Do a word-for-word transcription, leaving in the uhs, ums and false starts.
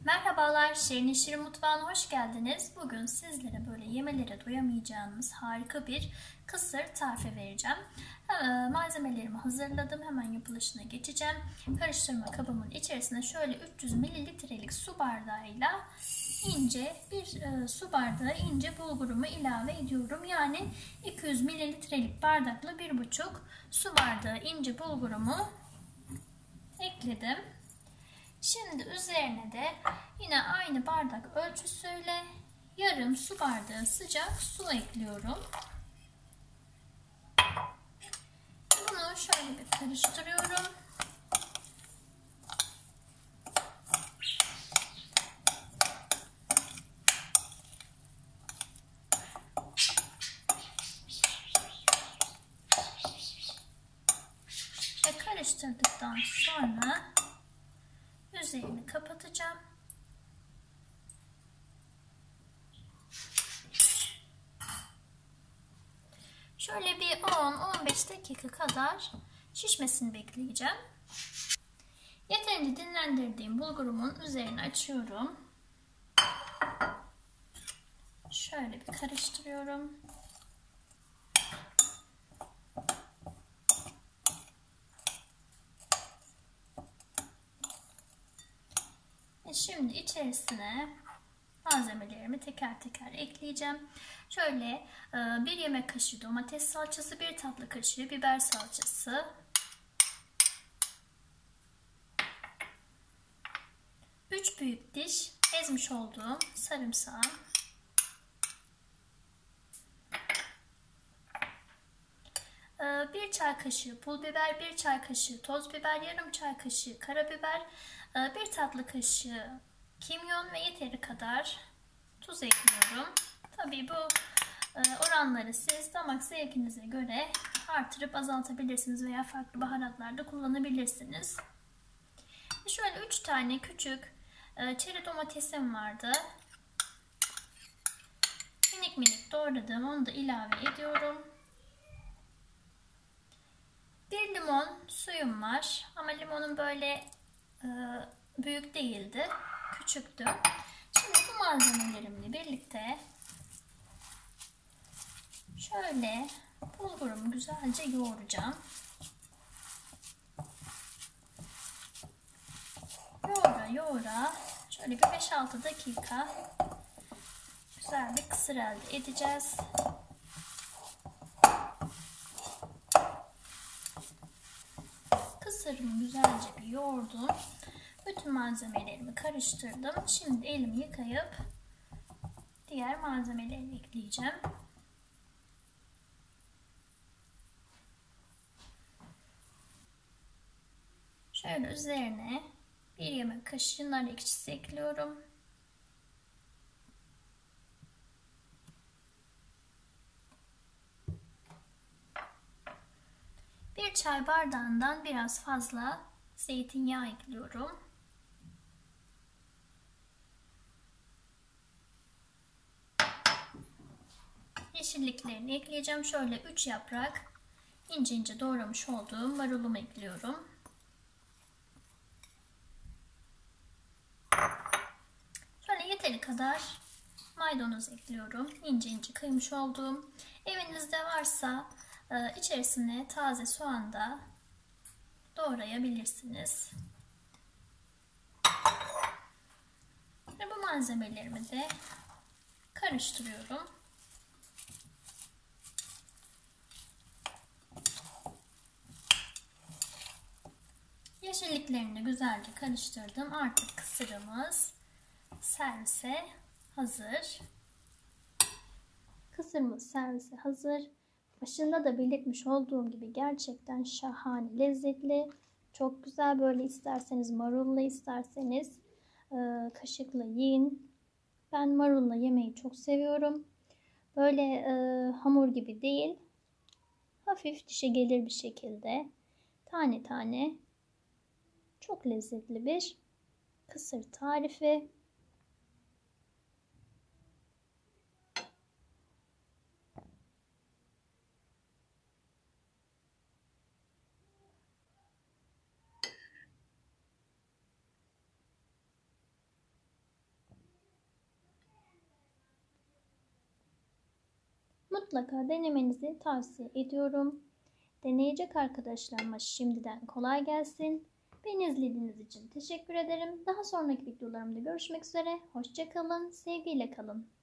Merhabalar, Şirin Şirin Mutfağı'na hoş geldiniz. Bugün sizlere böyle yemelere doyamayacağınız harika bir kısır tarifi vereceğim. Ee, malzemelerimi hazırladım. Hemen yapılışına geçeceğim. Karıştırma kabımın içerisine şöyle üç yüz mililitrelik su bardağıyla ince bir e, su bardağı ince bulgurumu ilave ediyorum. Yani iki yüz mililitrelik bardakla bir buçuk su bardağı ince bulgurumu ekledim. Şimdi üzerine de yine aynı bardak ölçüsüyle yarım su bardağı sıcak su ekliyorum. Bunu şöyle bir karıştırıyorum. Ve karıştırdıktan sonra üzerini kapatacağım. Şöyle bir on on beş dakika kadar şişmesini bekleyeceğim. Yeterince dinlendirdiğim bulgurumun üzerine açıyorum. Şöyle bir karıştırıyorum. Ve şimdi içerisine malzemelerimi teker teker ekleyeceğim. Şöyle bir yemek kaşığı domates salçası, bir tatlı kaşığı biber salçası, üç büyük diş ezmiş olduğum sarımsağı, bir çay kaşığı pul biber, bir çay kaşığı toz biber, yarım çay kaşığı karabiber, bir tatlı kaşığı kimyon ve yeteri kadar tuz ekliyorum. Tabii bu oranları siz damak zevkinize göre artırıp azaltabilirsiniz veya farklı baharatlar da kullanabilirsiniz. Şöyle üç tane küçük çeri domatesim vardı. Minik minik doğradım. Onu da ilave ediyorum. Bir limon suyum var. Ama limonun böyle e, büyük değildi. Küçüktü. Şimdi bu malzemelerimle birlikte şöyle bulgurumu güzelce yoğuracağım. Yoğura yoğura şöyle bir beş altı dakika güzel bir kısır elde edeceğiz. Kısırımı güzelce bir yoğurdum. Bütün malzemelerimi karıştırdım. Şimdi elimi yıkayıp diğer malzemeleri ekleyeceğim. Şöyle üzerine bir yemek kaşığı nar ekşisi ekliyorum. Bir çay bardağından biraz fazla zeytinyağı ekliyorum. Yeşilliklerini ekleyeceğim. Şöyle üç yaprak ince ince doğramış olduğum marulumu ekliyorum. Şöyle yeteri kadar maydanoz ekliyorum. İnce ince kıymış olduğum. Evinizde varsa içerisine taze soğan da doğrayabilirsiniz. Ve bu malzemelerimi de karıştırıyorum. Yeşilliklerini güzelce karıştırdım. Artık kısırımız servise hazır. Kısırımız servise hazır. Başında da belirtmiş olduğum gibi gerçekten şahane lezzetli. Çok güzel, böyle isterseniz marulla isterseniz e, kaşıkla yiyin. Ben marulla yemeyi çok seviyorum. Böyle e, hamur gibi değil. Hafif dişe gelir bir şekilde. Tane tane. Çok lezzetli bir kısır tarifi. Mutlaka denemenizi tavsiye ediyorum. Deneyecek arkadaşlarıma şimdiden kolay gelsin. Beni izlediğiniz için teşekkür ederim. Daha sonraki videolarımda görüşmek üzere. Hoşça kalın, sevgiyle kalın.